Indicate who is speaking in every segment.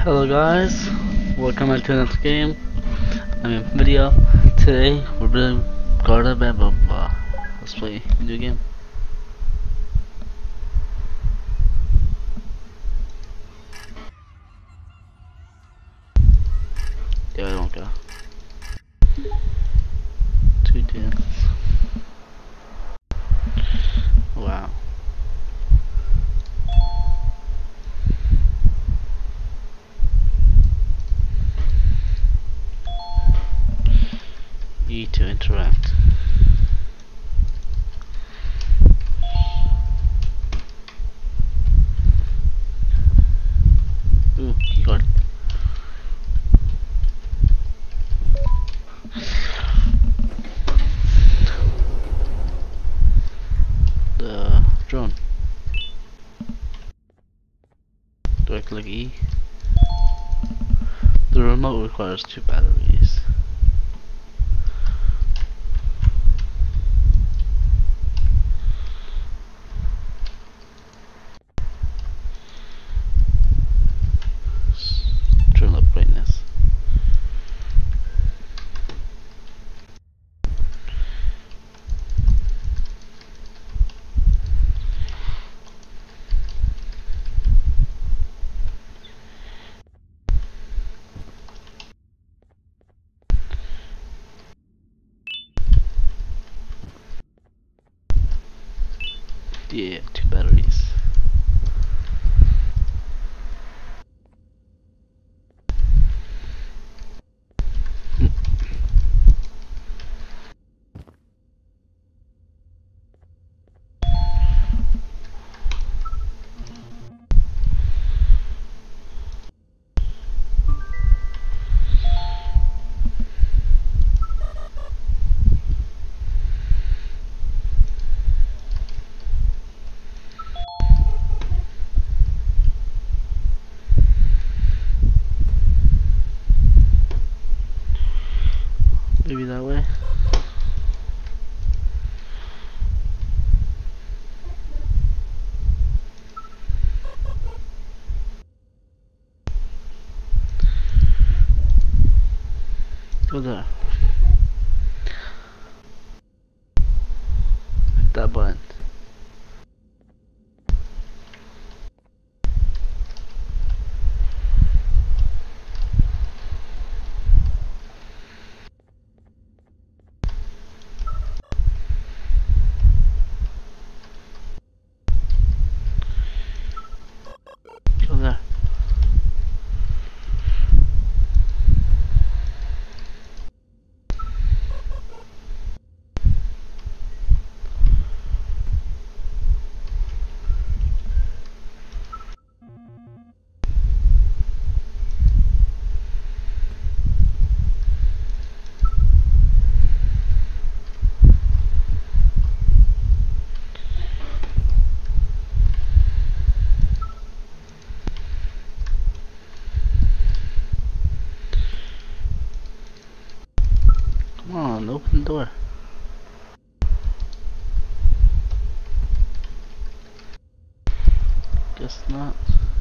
Speaker 1: Hello guys, welcome back to another game. Video. Today we're playing Garten of Banban. Let's play a new game. Yeah, I don't go. Two dance. Wow. E to interact. Ooh, keycard. The drone. Do I click E? The remote requires 2 batteries. Turn up brightness. Yeah, 2 batteries. Maybe that way. Go there. Hit that button. Go there. Come on, open the door. Guess not.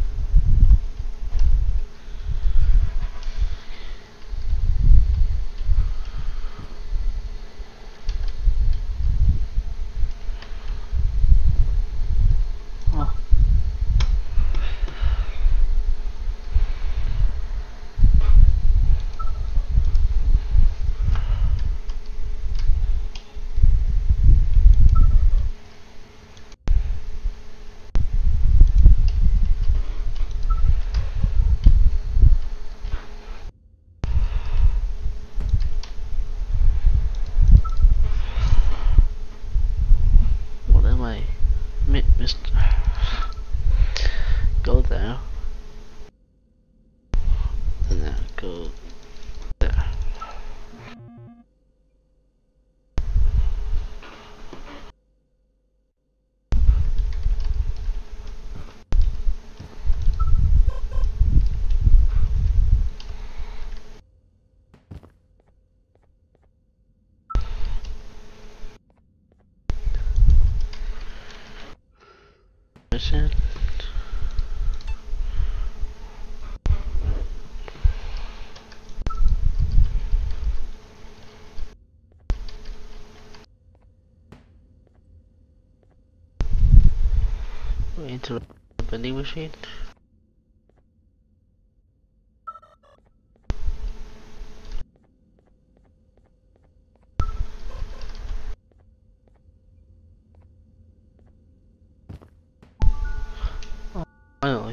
Speaker 1: Oh. What am I? Mr. Go there. And then go there. Mission. Into the vending machine. Oh, finally.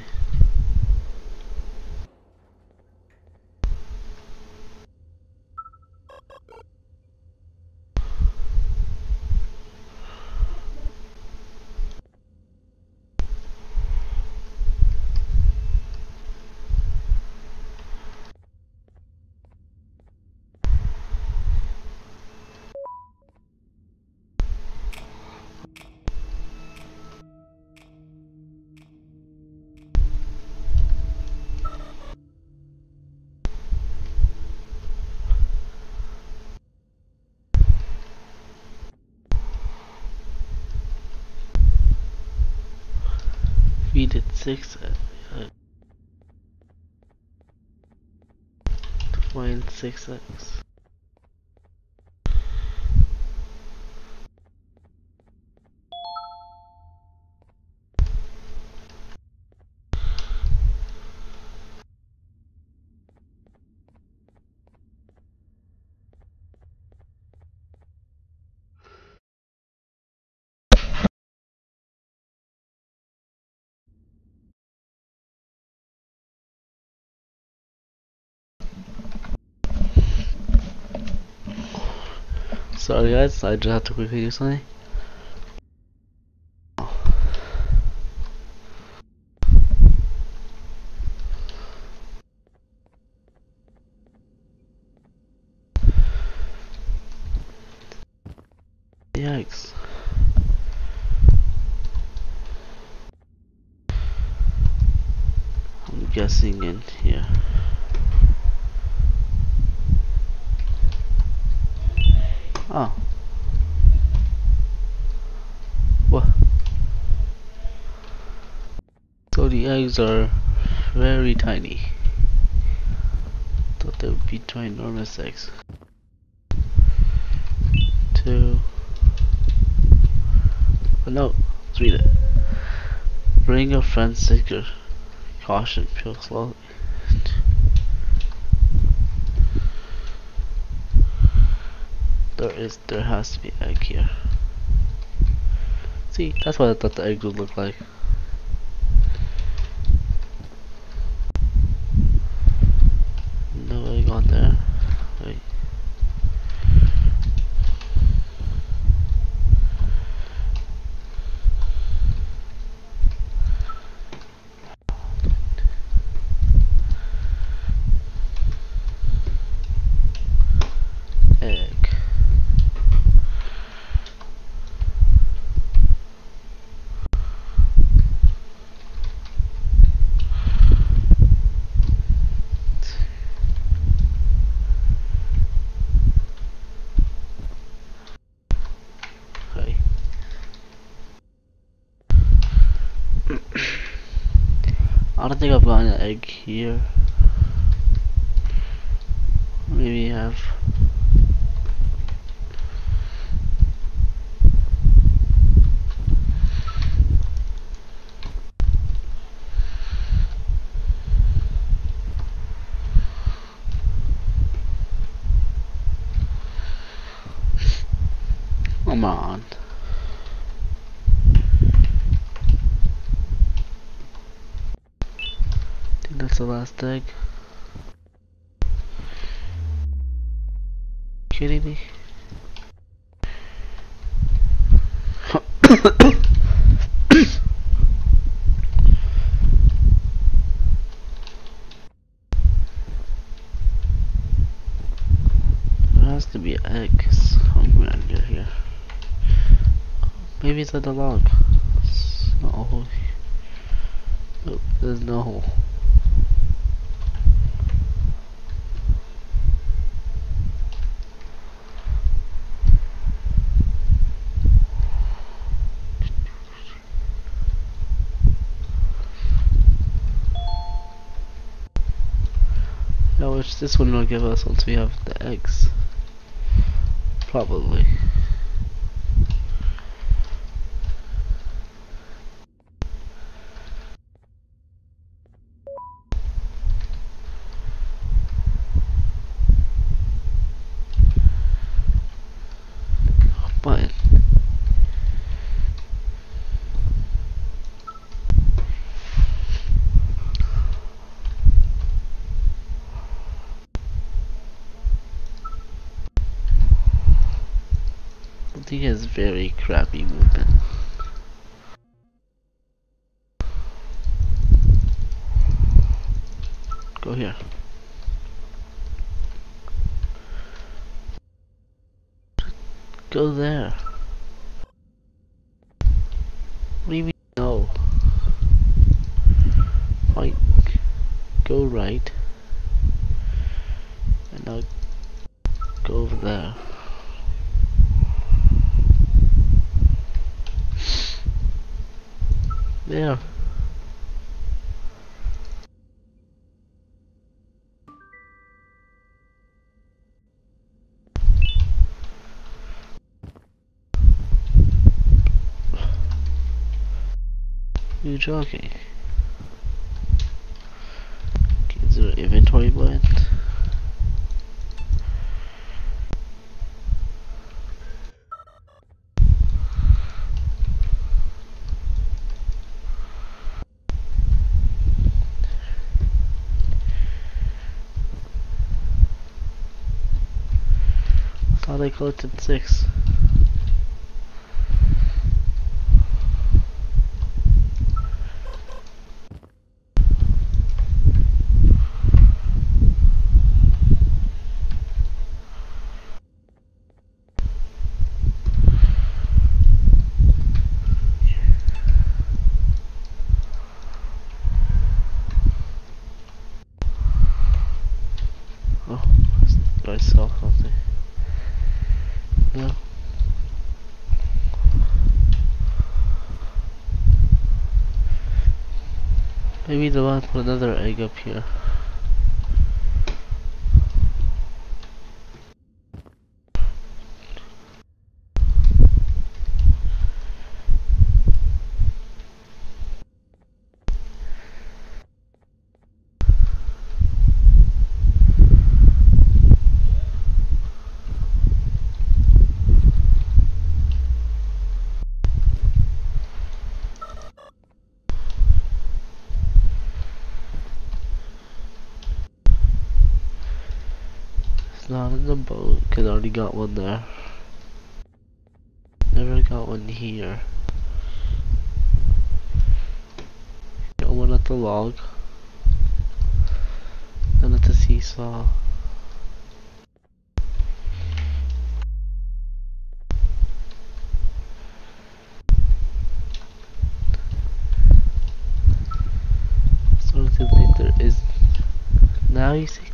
Speaker 1: We did 6 to find 6x. Sorry guys, I just have to quickly do something. Yikes. I'm guessing in here. Oh. What? So the eggs are very tiny. Thought they would be ginormous eggs. 2. Oh no, let's read it. Bring a friend sticker. Caution, peel slowly. There has to be an egg here. See, that's what I thought the egg would look like. No egg on there. Wait. Egg. Okay. I don't think I've gotten an egg here. Maybe I have. Come on. I think that's the last egg. Kidding me? There has to be eggs somewhere under here. Maybe it's at the log. It's not a hole. Nope, there's no hole. Now which this one will give us once we have the eggs. Probably. think he has very crappy movement. Go here. Go there. What do you mean no? Right. Go right. And now go over there. There. You're joking. Okay, is there an inventory button? I thought I collected 6. Oh, do I sell something? No. Maybe the one put another egg up here. It's not in the boat, cause I already got one there. Never got one here. Got one at the log. Then at the seesaw. Starting to think there is. Now you see.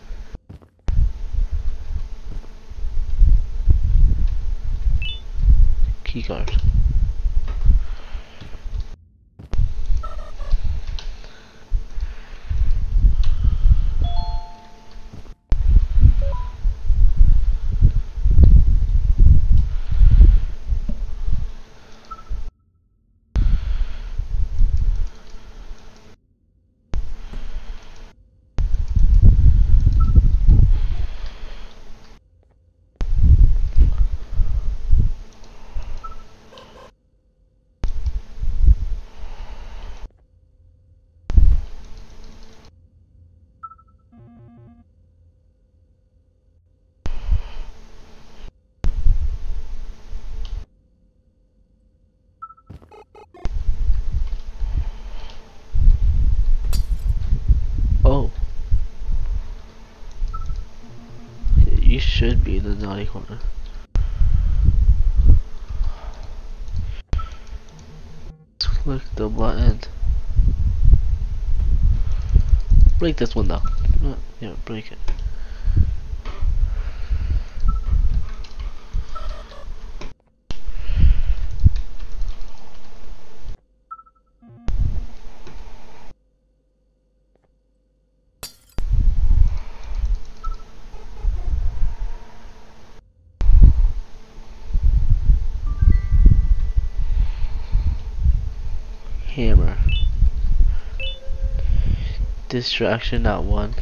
Speaker 1: Keycard. Oh. You should be in the naughty corner. Click the button. Break this one though. Yeah, break it. Hammer. Distraction, not one.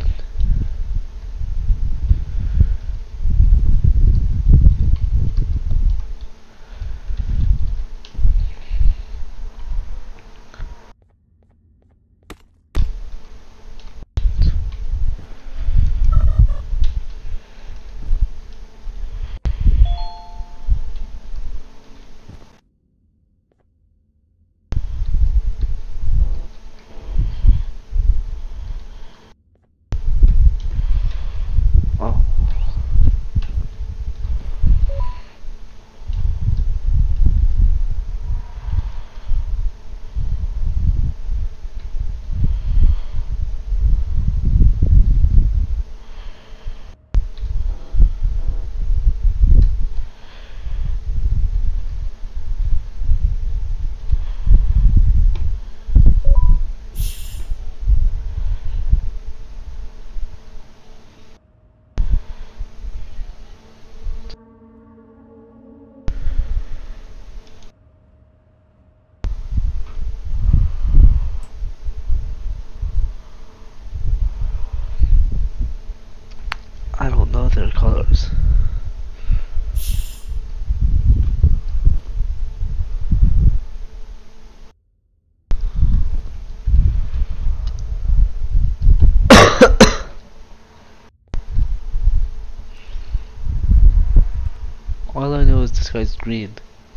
Speaker 1: this guy's green.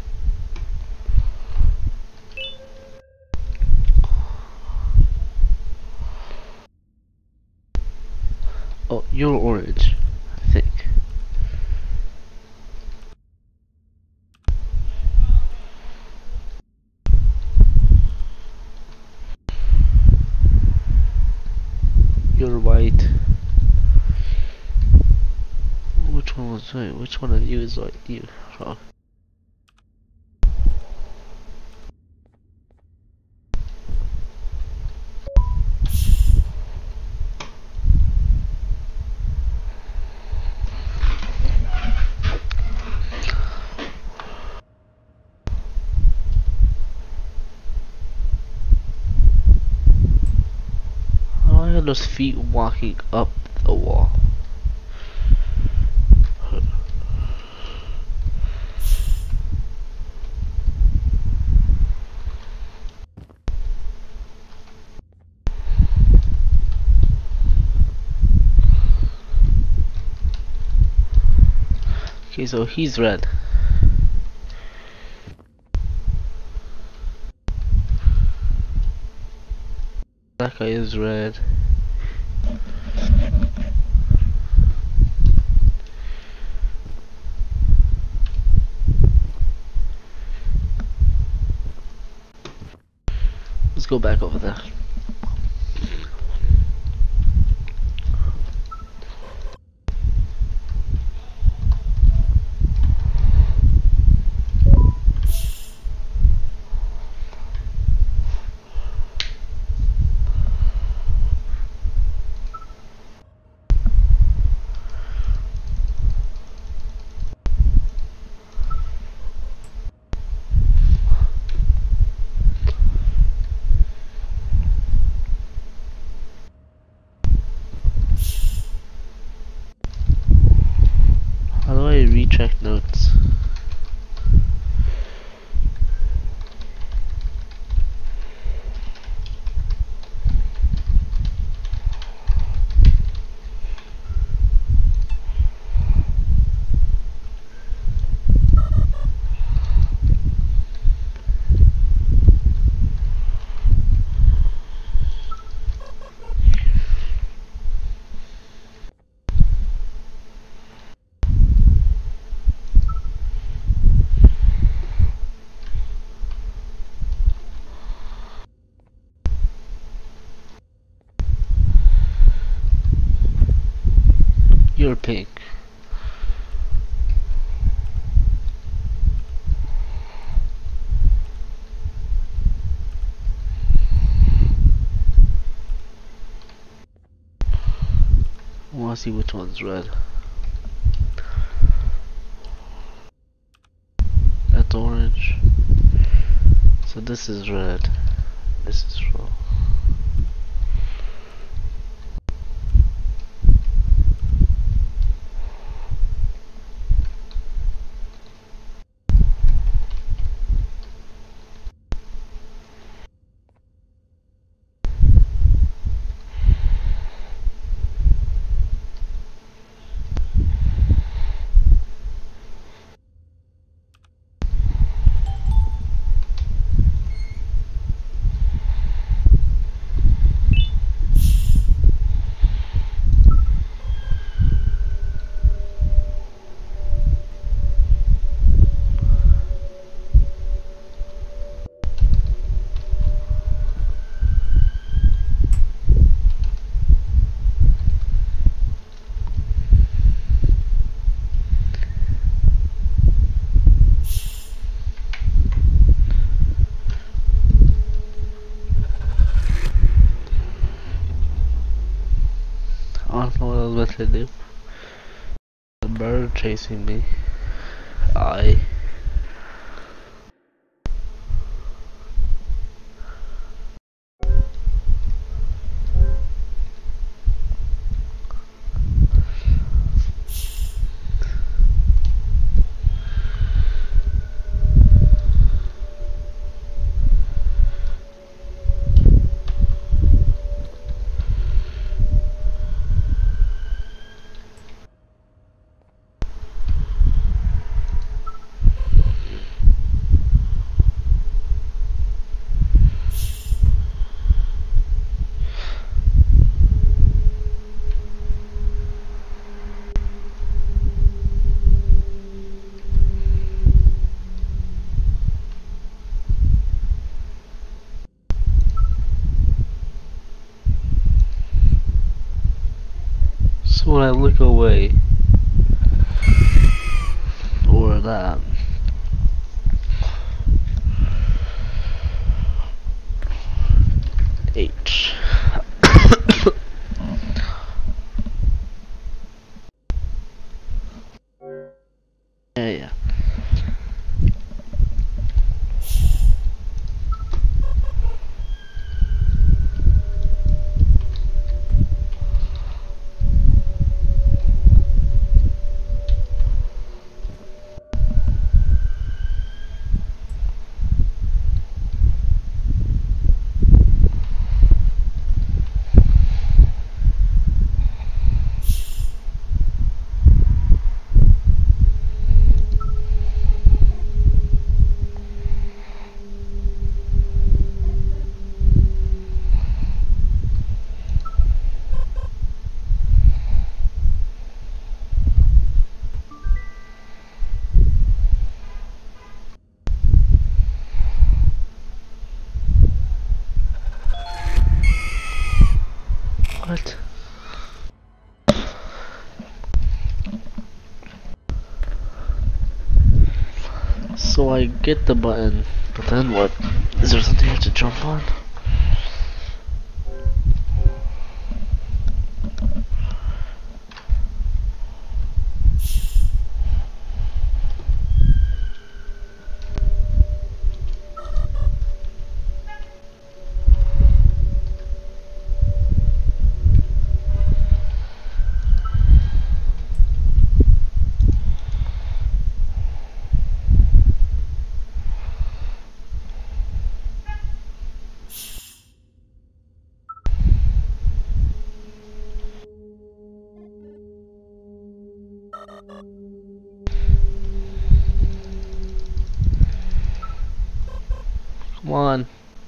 Speaker 1: Oh, you're orange, I think. You're white. Which one was right? Which one of you is right? You. Wrong. How are those feet walking up the wall? Okay, so he's red. That guy is red. Let's go back over there. How do I recheck notes? You're pink. I wanna see which one's red. That's orange. So this is red. This is wrong. I don't know what I was about to do. The bird chasing me. I. when I look away, or that. H. Yeah. What? So I get the button, but then what? Is there something I have to jump on? Come on.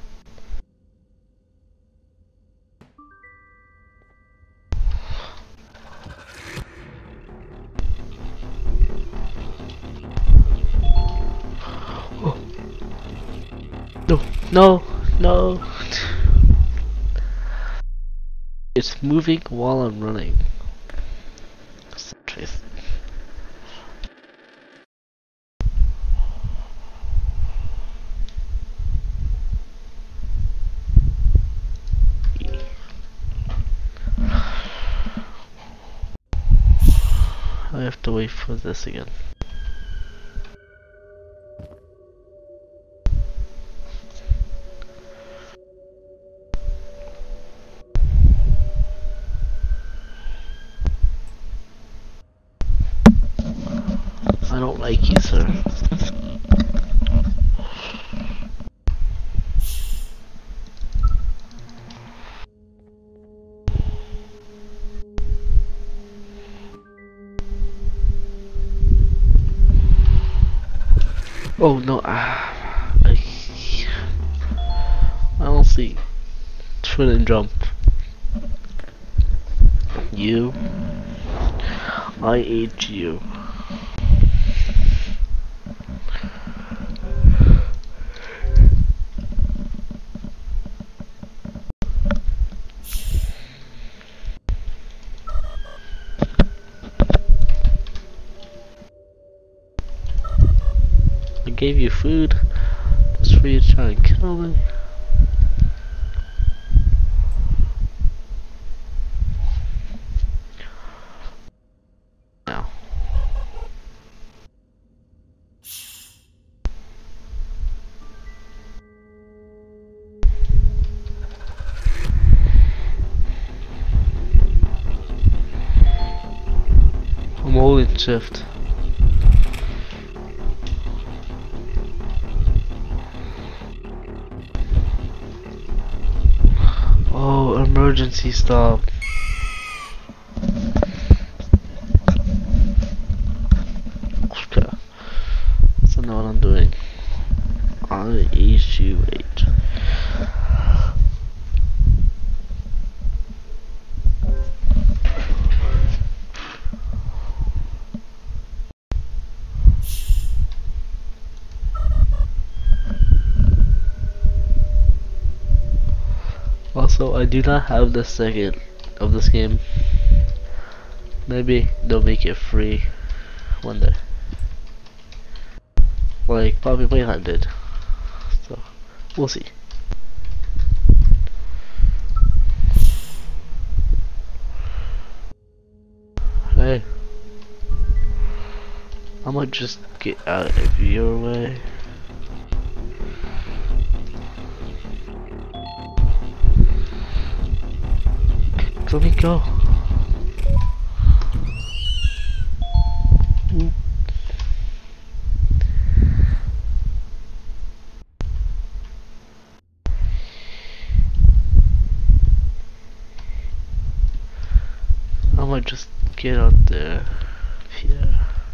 Speaker 1: Oh. No, no, no. It's moving while I'm running. Trace. I have to wait for this again. I don't like you, sir. Oh no, I don't see. Twin and jump. You. I ate you. I gave you food just for you to try and kill me. Now. I'm holding shift. Oh, emergency stop. Okay. So now what I'm doing. I ate you 8. Also, I do not have the second of this game. Maybe they'll make it free one day. Like Poppy Playtime did. So, we'll see. Hey. I might just get out of your way. Let me go. I might just get out there. Yeah.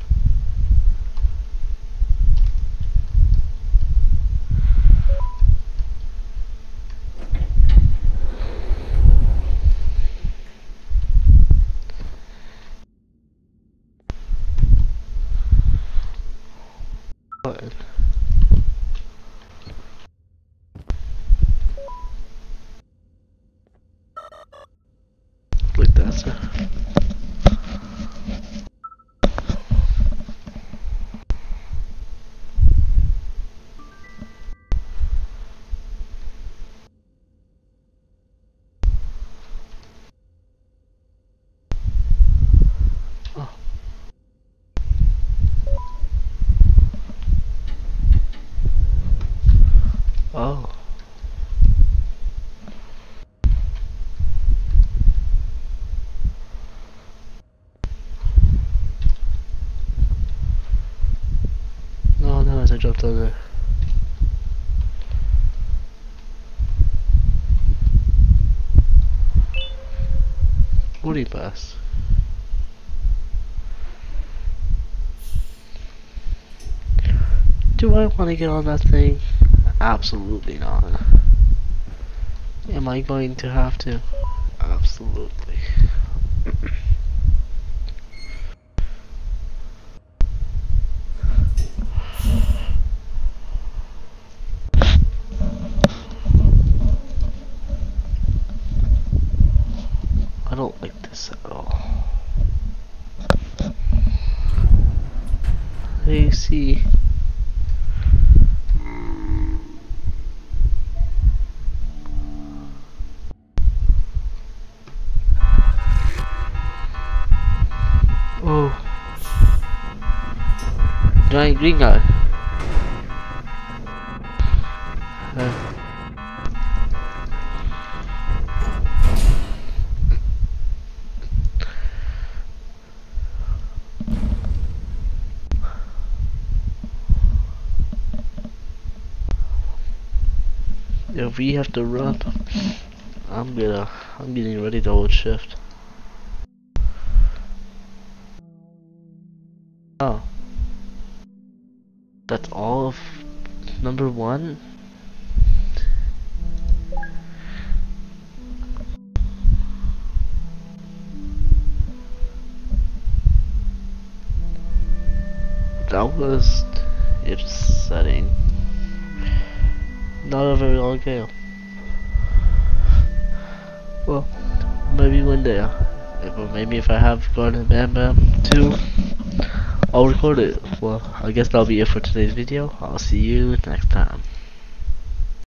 Speaker 1: Button. Like that, sir. Oh. Oh. No, no, I jumped over. Woody pass. Do I want to get on that thing? Absolutely not. Am I going to have to? Absolutely. I don't like this at all. Hey, see. Oh. Giant green guy. If we have to run, I'm getting ready to hold shift. Oh. That's all of number 1? That was upsetting. Not a very long game. Well, maybe one day. Maybe if I have Garten of Banban 2, I'll record it. Well, I guess that'll be it for today's video. I'll see you next time.